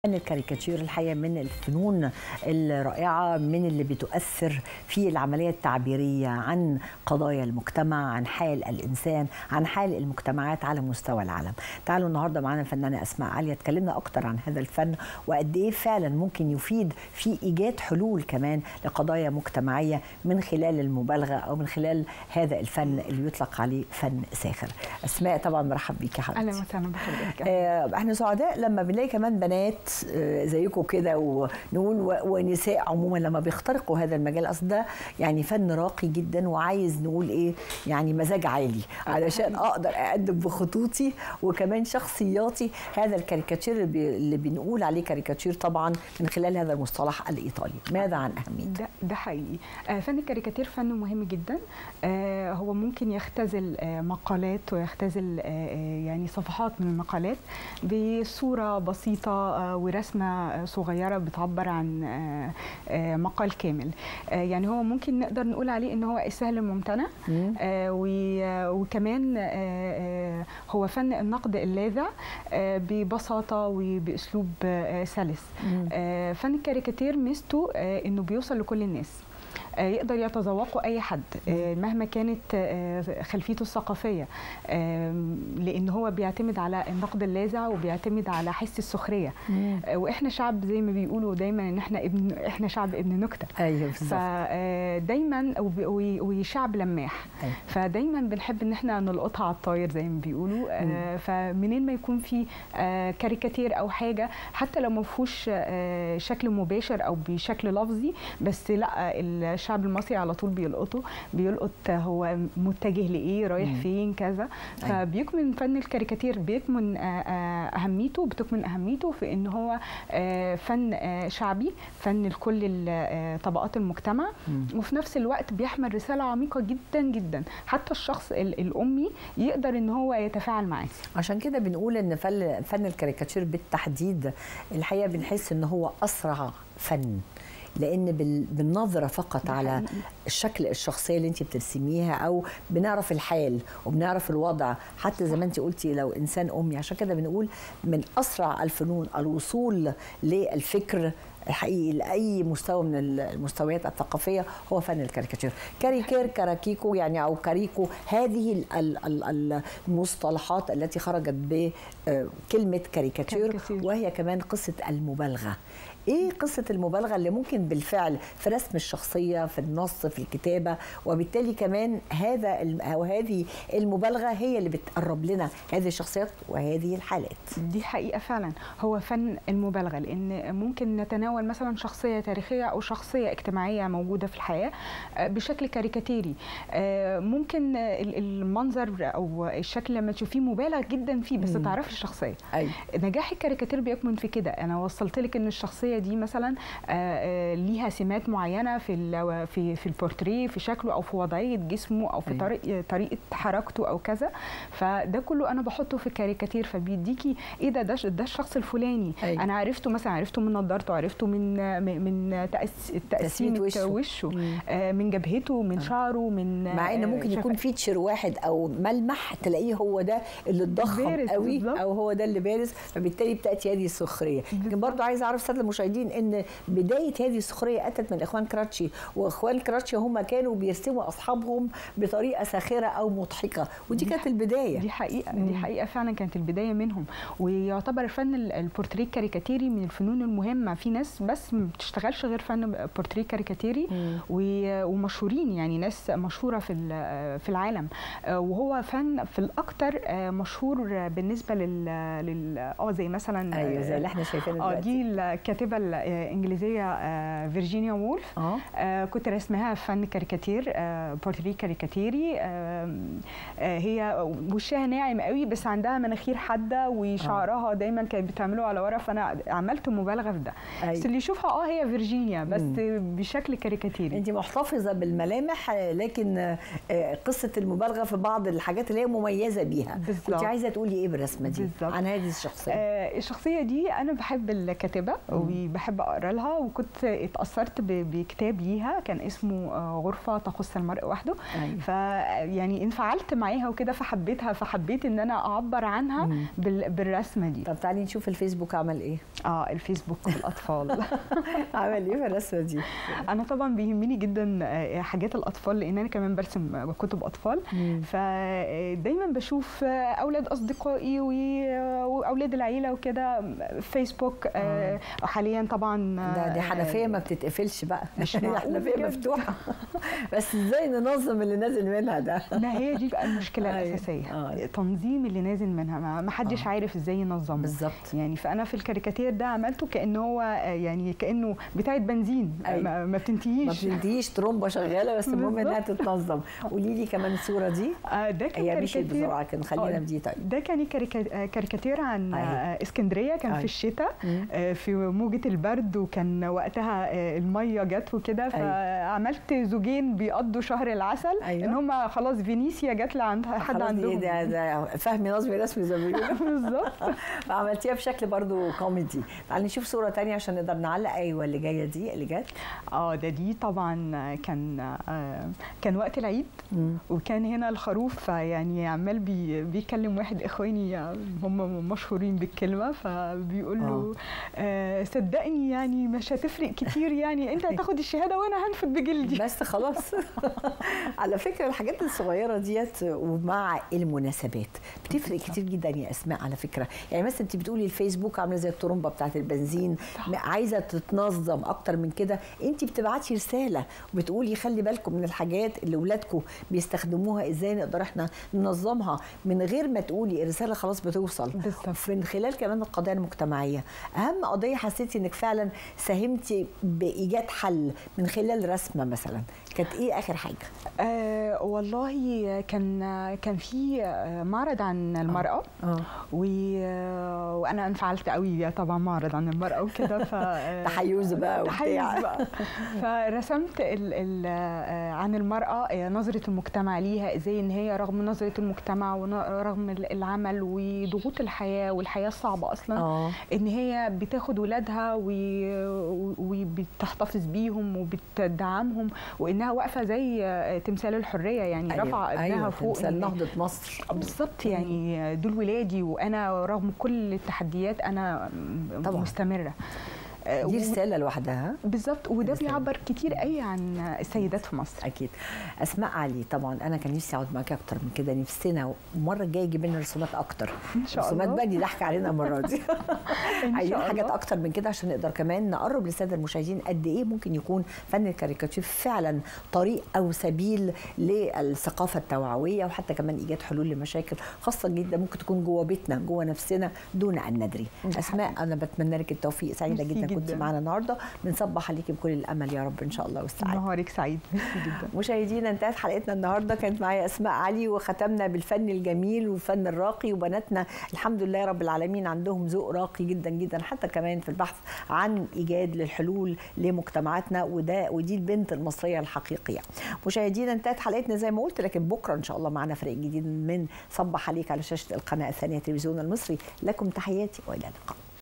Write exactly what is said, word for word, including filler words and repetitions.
فن الكاريكاتير الحقيقة من الفنون الرائعة، من اللي بتؤثر في العملية التعبيرية عن قضايا المجتمع، عن حال الإنسان، عن حال المجتمعات على مستوى العالم. تعالوا النهاردة معنا الفنانة أسماء عليا تكلمنا أكتر عن هذا الفن وقد إيه فعلا ممكن يفيد في إيجاد حلول كمان لقضايا مجتمعية من خلال المبالغة أو من خلال هذا الفن اللي يطلق عليه فن ساخر. أسماء طبعا مرحب بيك يا حبيبتي. أهلا وسهلا بحضرتك. آه احنا سعداء لما بنلاقي كمان بنات زيكم كده ونقول ونساء عموما لما بيخترقوا هذا المجال. اصل ده يعني فن راقي جدا وعايز نقول ايه يعني مزاج عالي علشان اقدر اقدم بخطوطي وكمان شخصياتي هذا الكاريكاتير اللي بنقول عليه كاريكاتير طبعا من خلال هذا المصطلح الايطالي. ماذا عن اهميته؟ ده, ده حقيقي. فن الكاريكاتير فن مهم جدا. هو ممكن يختزل مقالات ويختزل يعني صفحات من المقالات بصوره بسيطه ورسمه صغيره بتعبر عن مقال كامل. يعني هو ممكن نقدر نقول عليه ان هو السهل الممتنع، وكمان هو فن النقد اللاذع ببساطه وباسلوب سلس. فن الكاريكاتير ميزته انه بيوصل لكل الناس، يقدر يتذوقه أي حد مهما كانت خلفيته الثقافية، لأن هو بيعتمد على النقد اللاذع وبيعتمد على حس السخرية. وإحنا شعب زي ما بيقولوا دايما إن إحنا ابن إحنا شعب ابن نكتة. أيوه بالظبط. فدايما وشعب لماح. أيوه. فدايما بنحب إن إحنا نلقطها على الطاير زي ما بيقولوا. فمنين ما يكون في كاريكاتير أو حاجة حتى لو ما فيهوش شكل مباشر أو بشكل لفظي، بس لا الشعب المصري على طول بيلقطه، بيلقط هو متجه لايه، رايح مم. فين، كذا. فبيكمن فن الكاريكاتير بيكمن اهميته بتكمن اهميته في ان هو فن شعبي، فن لكل طبقات المجتمع. مم. وفي نفس الوقت بيحمل رساله عميقه جدا جدا حتى الشخص الامي يقدر ان هو يتفاعل معاه. عشان كده بنقول ان فن فن الكاريكاتير بالتحديد الحقيقه بنحس ان هو اسرع فن، لان بالنظره فقط على الشكل الشخصيه اللي انت بترسميها او بنعرف الحال وبنعرف الوضع. حتى زي ما انت قلتي لو انسان امي، عشان كده بنقول من اسرع الفنون الوصول للفكر حقيقي لاي مستوى من المستويات الثقافيه هو فن الكاريكاتير. كاريكير، كاراكيكو يعني او كاريكو، هذه المصطلحات التي خرجت بكلمه كاريكاتير، وهي كمان قصه المبالغه. ايه قصه المبالغه اللي ممكن بالفعل في رسم الشخصيه، في النص، في الكتابه، وبالتالي كمان هذا او هذه المبالغه هي اللي بتقرب لنا هذه الشخصيات وهذه الحالات. دي حقيقه فعلا هو فن المبالغه، لان ممكن نتناول مثلا شخصيه تاريخيه او شخصيه اجتماعيه موجوده في الحياه بشكل كاريكاتيري. ممكن المنظر او الشكل لما تشوفيه مبالغ جدا فيه بس تعرفي الشخصيه. أيوة. نجاح الكاريكاتير بيكمن في كده. انا وصلت لك ان الشخصيه دي مثلا ليها سمات معينه في في في البورتريه، في شكله او في وضعيه جسمه او في طريقه طريقه حركته او كذا. فده كله انا بحطه في الكاريكاتير، فبيديكي ايه ده ده, ده الشخص الفلاني. أيوة. انا عرفته مثلا، عرفته من نظارته، عرفته من من تقسيمه وشه, وشه. من جبهته، من شعره، من مع ان ممكن يكون فيتشر واحد او ملمح تلاقيه هو ده اللي اتضخم قوي بالضبط. او هو ده اللي بارز، فبالتالي بتاتي هذه السخريه. لكن برضه عايزه اعرف ساده المشاهدين ان بدايه هذه السخريه اتت من اخوان كراتشي، واخوان كراتشي هم كانوا بيرسموا اصحابهم بطريقه ساخره او مضحكه، ودي كانت البدايه. دي حقيقه مم. دي حقيقه فعلا كانت البدايه منهم. ويعتبر فن البورتريه الكاريكاتيري من الفنون المهمه. في ناس بس ما بتشتغلش غير فن بورتريه كاريكاتيري ومشهورين، يعني ناس مشهوره في في العالم. وهو فن في الاكثر مشهور بالنسبه لل اه زي مثلا ايوه زي اللي احنا شايفينه اه دي الكاتبه الانجليزيه فيرجينيا وولف. آه. آه كنت رسمها فن كاريكاتير، آه بورتريه كاريكاتيري. آه آه هي وشها ناعم قوي بس عندها مناخير حاده وشعرها آه. دايما كانت بتعمله على ورا، فانا عملت مبالغه في ده. أيوة. بس اللي يشوفها اه هي فيرجينيا بس مم. بشكل كاريكاتيري. انت محتفظه بالملامح لكن قصه المبالغه في بعض الحاجات اللي هي مميزه بيها. بالظبط. كنت عايزه تقولي ايه بالرسمه دي بالزبط. عن هذه الشخصيه؟ آه الشخصيه دي انا بحب الكاتبه وبحب اقرا لها، وكنت اتاثرت بكتاب ليها كان اسمه غرفه تخص المرء وحده. أيوة. فيعني انفعلت معاها وكده فحبيتها، فحبيت ان انا اعبر عنها مم. بالرسمه دي. طب تعالي نشوف الفيسبوك عمل ايه. اه الفيسبوك الاطفال عمل ايه في الرسمه دي؟ انا طبعا بيهمني جدا حاجات الاطفال لان انا كمان برسم كتب اطفال. مم. فدايما بشوف اولاد اصدقائي واولاد العيله وكده فيسبوك. آه. حاليا طبعا ده دي حنفيه ما بتتقفلش بقى، مش حنفيه مفتوحه بس ازاي ننظم اللي نازل منها ده؟ ما هي دي بقى المشكله الاساسيه. آه. تنظيم اللي نازل منها ما حدش آه. عارف ازاي ينظمه بالظبط. يعني فانا في الكاريكاتير ده عملته كانه هو يعني كانه بتاعه بنزين. أيوة. ما بتنتهيش ما بتنتهيش ترومبه شغاله بس المهم انها تتنظم. قولي لي كمان الصوره دي. آه ده كان هي مشيت بسرعه كان خلينا بدي. طيب ده كان كاريكاتير عن أيوة. اسكندريه كان أيوة. في الشتاء آه في موجه البرد وكان وقتها آه الميه جت وكده. أيوة. فعملت زوجين بيقضوا شهر العسل. أيوة. ان هم خلاص فينيسيا جت لعند حد عندهم. ده, ده فهمي نظمي رسمي زي ما بيقولوا. بالظبط. فعملتيها بشكل برضو كوميدي. تعالي نشوف صوره ثانيه عشان نقدر نعلق. ايوه اللي جايه دي اللي جت. اه ده دي طبعا كان آه كان وقت العيد. مم. وكان هنا الخروف يعني عمال بي بيكلم واحد اخواني هم مشهورين بالكلمه فبيقول له آه صدقني يعني مش هتفرق كتير يعني انت هتاخد الشهاده وانا هنفد بجلدي بس خلاص. على فكره الحاجات الصغيره ديت ومع المناسبات بتفرق كتير جدا يا اسماء على فكره. يعني مثلا انت بتقولي الفيسبوك عامله زي الطرمبه بتاعت البنزين عايزه تتنظم اكتر من كده. انت بتبعتي رساله وبتقولي خلي بالكم من الحاجات اللي اولادكم بيستخدموها ازاي نقدر احنا ننظمها من غير ما تقولي الرساله خلاص بتوصل. بالظبط. من خلال كمان القضايا المجتمعيه. اهم قضيه حسيتي انك فعلا ساهمتي بايجاد حل من خلال رسمه مثلا كانت ايه اخر حاجه؟ آه والله كان كان في معرض عن المراه. آه. و... وانا انفعلت قوي طبعا معرض عن المراه وكده ف تحيز بقى وبتاع بقى. فرسمت ال... ال... عن المراه نظره المجتمع ليها ازاي ان هي رغم نظره المجتمع ورغم العمل وضغوط الحياه والحياه الصعبه اصلا. أوه. ان هي بتاخد ولادها وبتحتفظ بيهم وبتدعمهم وانها واقفه زي تمثال الحريه يعني. أيوة. رفع ابنها. أيوة. فوق تمثال نهضه مصر. بالظبط يعني دول ولادي وانا رغم كل التحديات انا طبعا مستمره. دي رساله لوحدها. بالظبط. وده بيعبر كتير قوي عن السيدات في مصر. اكيد. اسماء علي طبعا انا كان نفسي اقعد معاكي اكتر من كده. نفسنا المره الجايه يجيب لنا رسومات اكتر. ان شاء الله. رسومات بقى دي ضحك علينا المره دي. عايزين حاجات اكتر من كده عشان نقدر كمان نقرب للساده المشاهدين قد ايه ممكن يكون فن الكاريكاتير فعلا طريق او سبيل للثقافه التوعويه وحتى كمان ايجاد حلول لمشاكل خاصه جدا ممكن تكون جوه بيتنا جوه نفسنا دون ان ندري. اسماء انا بتمنى لك التوفيق. سعيده جدا كنت معانا النهارده. بنصبح عليكي بكل الامل يا رب ان شاء الله والسعاده. نهارك سعيد جدا. مشاهدينا انتهت حلقتنا النهارده. كانت معايا اسماء علي وختمنا بالفن الجميل والفن الراقي وبناتنا الحمد لله رب العالمين عندهم ذوق راقي جدا جدا حتى كمان في البحث عن ايجاد للحلول لمجتمعاتنا وده ودي البنت المصريه الحقيقيه. مشاهدينا انتهت حلقتنا زي ما قلت لكن بكره ان شاء الله معنا فريق جديد من صبح عليك على شاشه القناه الثانيه التلفزيون المصري. لكم تحياتي والى اللقاء.